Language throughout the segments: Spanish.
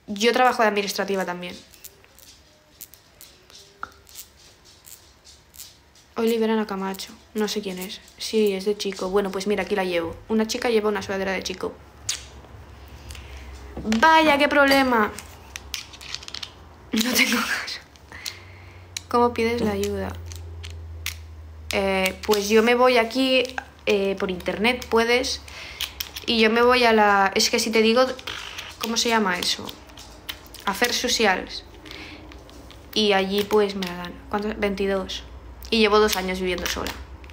Yo trabajo de administrativa también. Hoy liberan a Camacho. No sé quién es. Sí, es de Chico. Bueno, pues mira, aquí la llevo. Una chica lleva una sudadera de Chico. Vaya, qué problema. No tengo casa. ¿Cómo pides la ayuda? Pues yo me voy aquí por internet, puedes. Y yo me voy a la... Es que si te digo... ¿Cómo se llama eso? Afers socials. Y allí pues me la dan. ¿Cuántos? 22. Y llevo 2 años viviendo sola.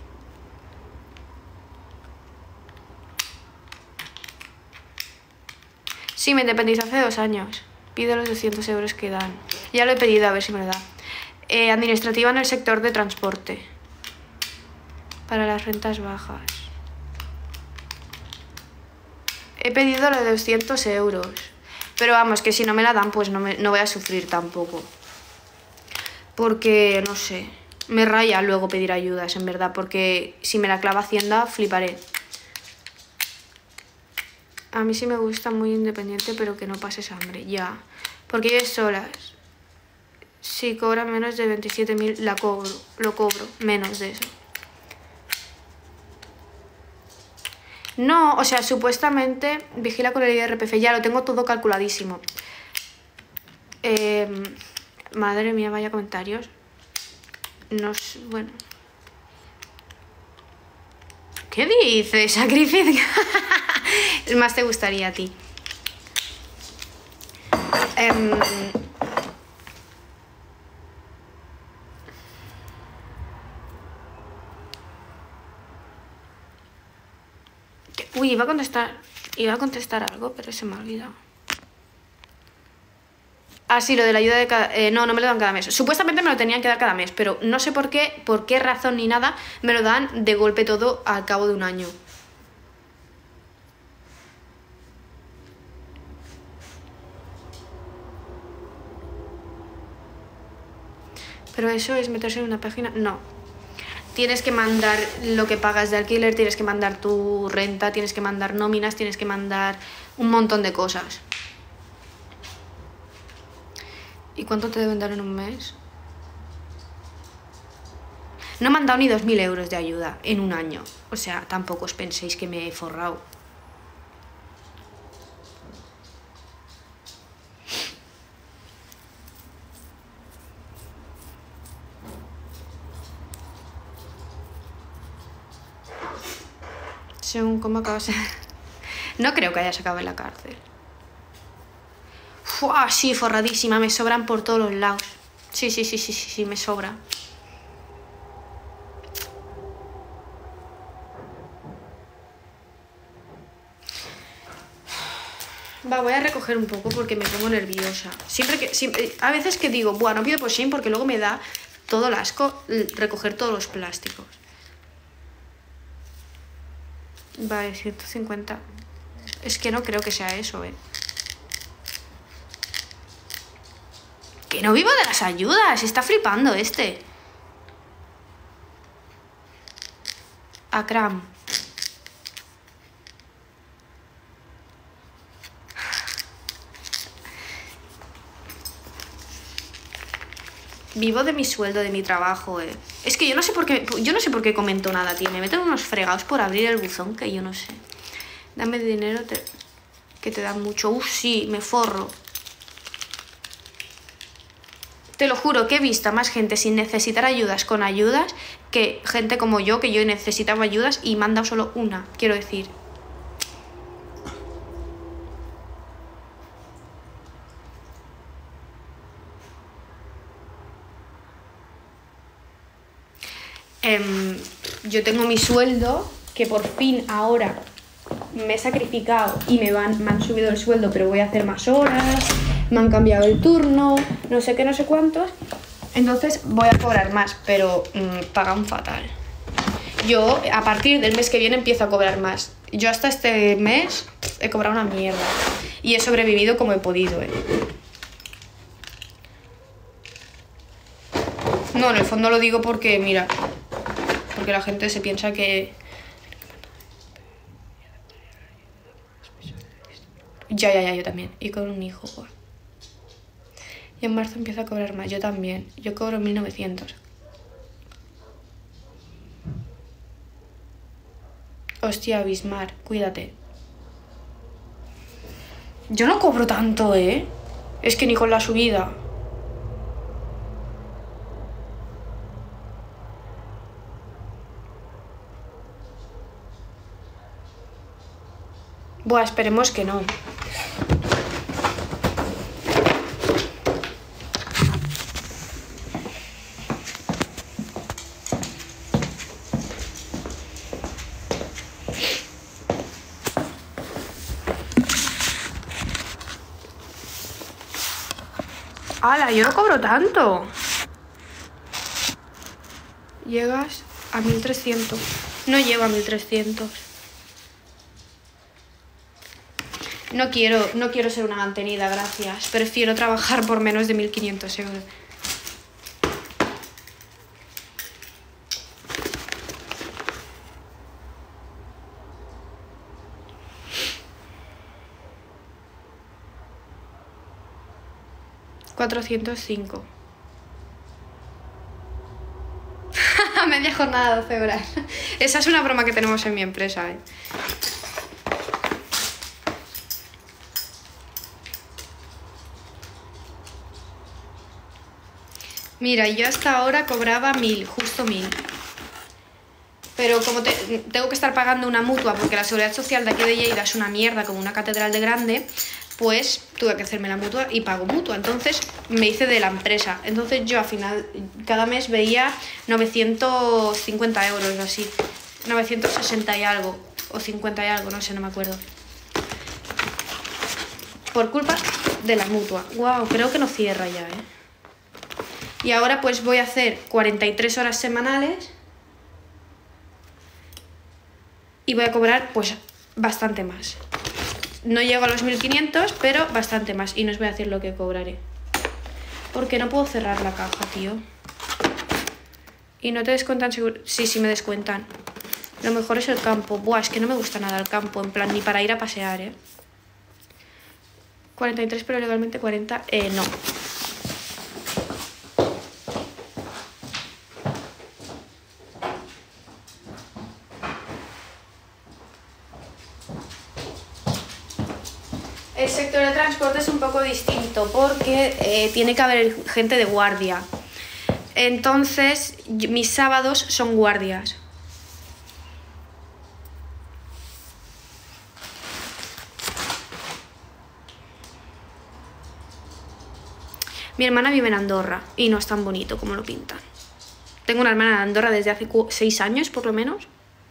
Sí, me independicé hace 2 años. Pido los 200 euros que dan. Ya lo he pedido, a ver si me lo da. Administrativa en el sector de transporte. Para las rentas bajas. He pedido lo de 200 euros. Pero vamos, que si no me la dan, pues no voy a sufrir tampoco. Porque, no sé, me raya luego pedir ayudas, en verdad. Porque si me la clava Hacienda, fliparé. A mí sí me gusta muy independiente, pero que no pases hambre, ya. Porque vives solas. Si cobra menos de 27.000, lo cobro, menos de eso. No, o sea, supuestamente vigila con el IRPF, ya lo tengo todo calculadísimo. Madre mía, vaya comentarios. No sé, bueno. ¿Qué dices? Sacrificio. Más te gustaría a ti. Uy, iba a contestar algo, pero se me ha olvidado. Ah, sí, lo de la ayuda de cada... no me lo dan cada mes. Supuestamente me lo tenían que dar cada mes, pero no sé por qué razón ni nada, me lo dan de golpe todo al cabo de 1 año. Pero eso es meterse en una página... No. Tienes que mandar lo que pagas de alquiler, tienes que mandar tu renta, tienes que mandar nóminas, tienes que mandar un montón de cosas. ¿Y cuánto te deben dar en un mes? No me han dado ni 2.000 euros de ayuda en 1 año. O sea, tampoco os penséis que me he forrado. Según cómo acabas... No creo que hayas acabado en la cárcel. ¡Fua! Sí, forradísima, me sobran por todos los lados. Sí, me sobra. Va, voy a recoger un poco porque me pongo nerviosa. A veces que digo, buah, no pido por Shein porque luego me da todo el asco recoger todos los plásticos. Vale, 150. Es que no creo que sea eso, Que no vivo de las ayudas, está flipando este. Akram. Vivo de mi sueldo, de mi trabajo, Es que yo no sé por qué comento nada, tío. Me meten unos fregados por abrir el buzón que yo no sé. Dame dinero que te dan mucho. Sí, me forro. Te lo juro que he visto a más gente sin necesitar ayudas con ayudas que gente como yo, que yo necesitaba ayudas y me han dado solo una, quiero decir. Yo tengo mi sueldo, que por fin ahora me he sacrificado y me han subido el sueldo, pero voy a hacer más horas, me han cambiado el turno, no sé qué, no sé cuántos. Entonces voy a cobrar más, pero pagan fatal. Yo a partir del mes que viene empiezo a cobrar más. Yo hasta este mes he cobrado una mierda y he sobrevivido como he podido, No, en el fondo lo digo porque, mira, porque la gente se piensa que... Ya, yo también. Y con un hijo, Y en marzo empiezo a cobrar más. Yo también. Yo cobro 1900. Hostia, Bismar, cuídate. Yo no cobro tanto, ¿eh? Es que ni con la subida. Buah, esperemos que no. ¡Hala! Yo no cobro tanto. Llegas a 1300. No llego a 1300. No quiero ser una mantenida, gracias. Prefiero trabajar por menos de 1500 euros. $405. Media jornada, 12 horas. Esa es una broma que tenemos en mi empresa, ¿eh? Mira, yo hasta ahora cobraba 1000, justo 1000. Pero como tengo que estar pagando una mutua porque la seguridad social de aquí de Lleida es una mierda, como una catedral de grande, pues tuve que hacerme la mutua y pago mutua. Entonces me hice de la empresa. Entonces yo al final cada mes veía 950 euros o así. 960 y algo. O 50 y algo, no sé, no me acuerdo. Por culpa de la mutua. Wow, creo que no cierra ya, ¿eh? Y ahora pues voy a hacer 43 horas semanales. Y voy a cobrar pues bastante más. No llego a los 1500, pero bastante más. Y no os voy a decir lo que cobraré. Porque no puedo cerrar la caja, tío. Y no te descuentan seguro. Sí, me descuentan. Lo mejor es el campo. Buah, es que no me gusta nada el campo. En plan, ni para ir a pasear, ¿eh? 43, pero legalmente 40. No. El sector de transporte es un poco distinto porque tiene que haber gente de guardia. Entonces, mis sábados son guardias. Mi hermana vive en Andorra y no es tan bonito como lo pintan. Tengo una hermana en Andorra desde hace 6 años, por lo menos.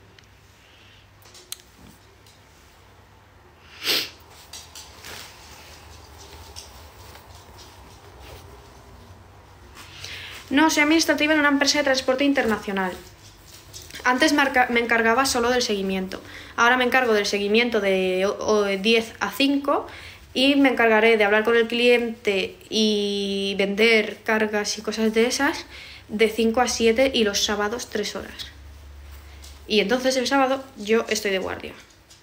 No, soy administrativa en una empresa de transporte internacional. Antes me encargaba solo del seguimiento. Ahora me encargo del seguimiento de 10 a 5 y me encargaré de hablar con el cliente y vender cargas y cosas de esas de 5 a 7 y los sábados 3 horas. Y entonces el sábado yo estoy de guardia.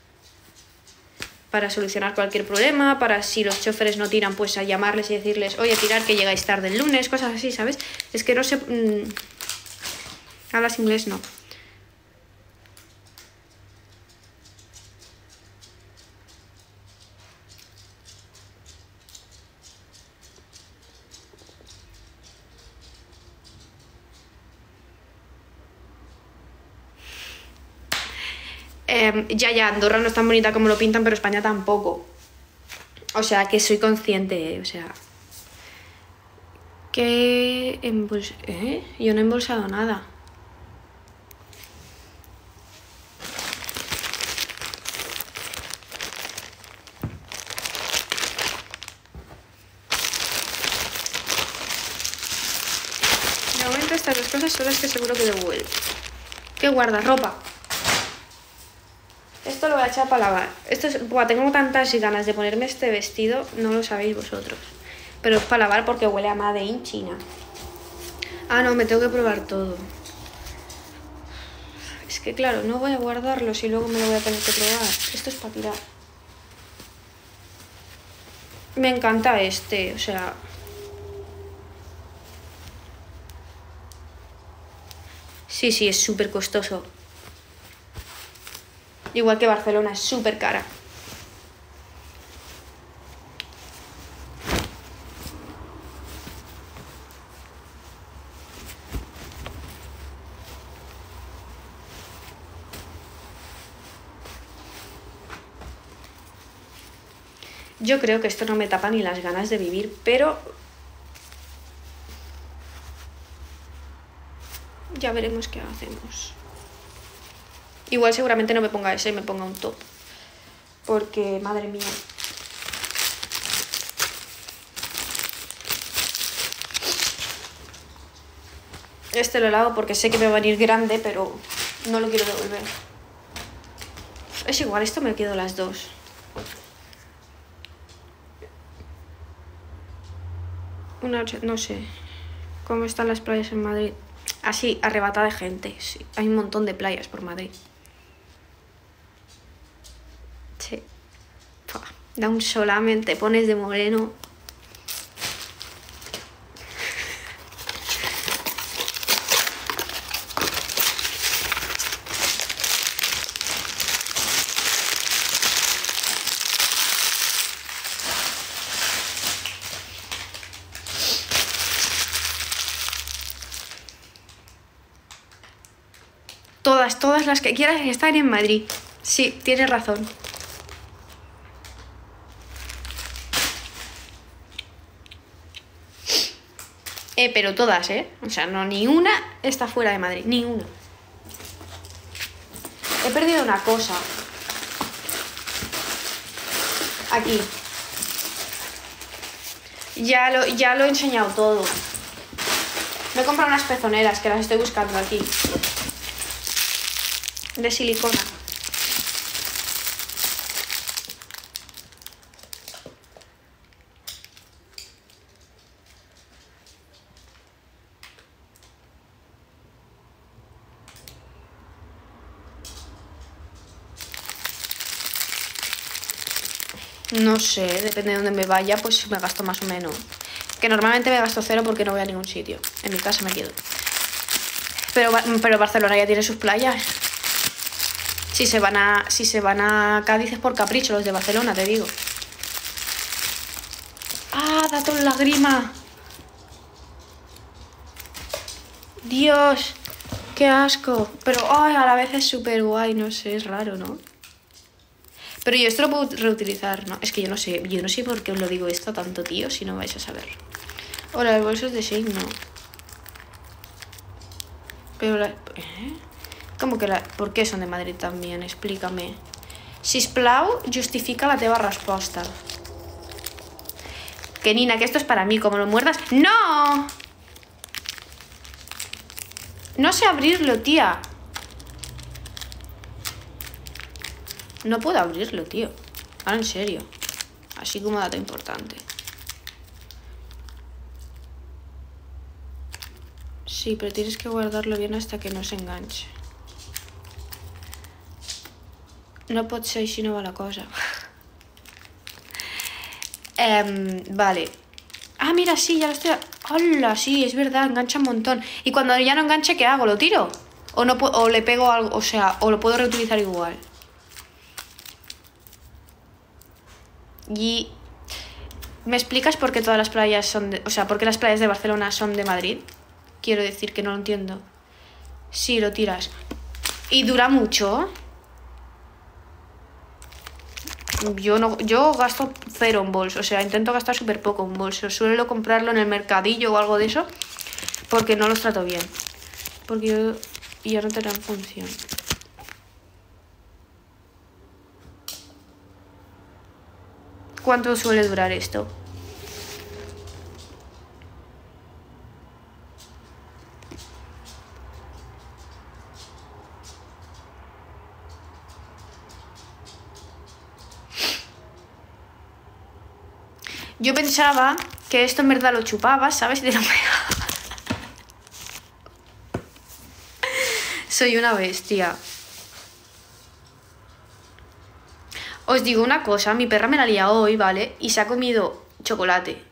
Para solucionar cualquier problema, para si los choferes no tiran, pues a llamarles y decirles, oye, tirar que llegáis tarde el lunes, cosas así, ¿sabes? Es que no sé... ¿Hablas inglés? No. Ya, Andorra no es tan bonita como lo pintan, pero España tampoco. O sea, que soy consciente, o sea... Que... Yo no he embolsado nada. De momento estas dos cosas son las que seguro que devuelvo. ¿Qué guarda? Ropa. Esto lo voy a echar para lavar. Buah, tengo tantas ganas de ponerme este vestido, no lo sabéis vosotros. Pero es para lavar porque huele a Made in China. Ah, no, me tengo que probar todo. Es que claro, no voy a guardarlo si luego me lo voy a tener que probar. Esto es para tirar. Me encanta este, o sea... Sí, sí, es súper costoso. Igual que Barcelona, es súper cara. Yo creo que esto no me tapa ni las ganas de vivir, pero ya veremos qué hacemos. Igual seguramente no me ponga ese, me ponga un top. Porque, madre mía. Este lo lavo porque sé que me va a venir grande, pero no lo quiero devolver. Es igual, esto me quedo las dos. No sé cómo están las playas en Madrid. Así, arrebatada de gente. Sí, hay un montón de playas por Madrid. Sí. Pua, da un solamente, te pones de moreno. Todas las que quieras están en Madrid. Sí, tienes razón. Pero todas, O sea, no, ni una está fuera de Madrid, ni una. He perdido una cosa. Aquí. Ya lo he enseñado todo. Me he comprado unas pezoneras que las estoy buscando aquí. De silicona. No sé, depende de dónde me vaya, pues me gasto más o menos. Que normalmente me gasto 0 porque no voy a ningún sitio. En mi casa me quedo. Pero Barcelona ya tiene sus playas. Si se van a Cádiz es por capricho los de Barcelona, te digo. ¡Ah, dato lágrima! Dios, qué asco. Pero ay, a la vez es súper guay, no sé, es raro, ¿no? Pero yo esto lo puedo reutilizar, ¿no? Es que yo no sé por qué os lo digo esto tanto, tío, si no vais a saber. Hola, los bolsos de Shein, no. Pero ¿Cómo que ¿por qué son de Madrid también? Explícame. Sisplau, justifica la teva resposta. Que Nina, que esto es para mí, como lo muerdas... ¡No! No sé abrirlo, tía. No puedo abrirlo, tío. Ahora en serio. Así como dato importante. Sí, pero tienes que guardarlo bien hasta que no se enganche. No pot ser si no va la cosa. Vale. Ah, mira, sí, ya lo estoy... ¡Hola! Sí, es verdad, engancha un montón. Y cuando ya no enganche, ¿qué hago? ¿Lo tiro? O no o le pego algo, o sea, o lo puedo reutilizar igual. Y... ¿me explicas por qué todas las playas son de... O sea, por qué las playas de Barcelona son de Madrid? Quiero decir que no lo entiendo. Sí, lo tiras. ¿Y dura mucho? Yo gasto 0 en bolso, o sea, intento gastar súper poco en bolso. Suelo comprarlo en el mercadillo o algo de eso, porque no los trato bien. Porque ya no tendrán función. ¿Cuánto suele durar esto? Yo pensaba que esto en verdad lo chupabas, ¿sabes? Y te lo pegaba. Soy una bestia. Os digo una cosa, mi perra me la ha liado hoy, ¿vale? Y se ha comido chocolate.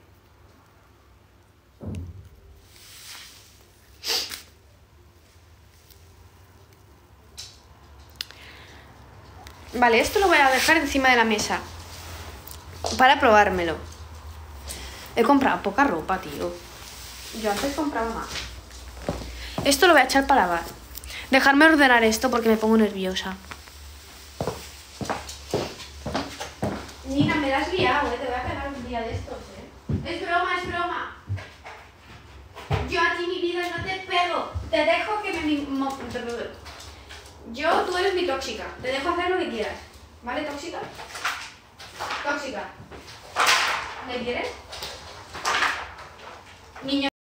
Vale, esto lo voy a dejar encima de la mesa para probármelo. He comprado poca ropa, tío. Yo antes compraba más. Esto lo voy a echar para lavar. Dejarme ordenar esto porque me pongo nerviosa. Nina, me la has liado, te voy a pegar un día de estos, Es broma, es broma. Yo a ti, mi vida, no te pego. Te dejo que tú eres mi tóxica. Te dejo hacer lo que quieras. ¿Vale, tóxica? Tóxica. ¿Me quieres? Niño.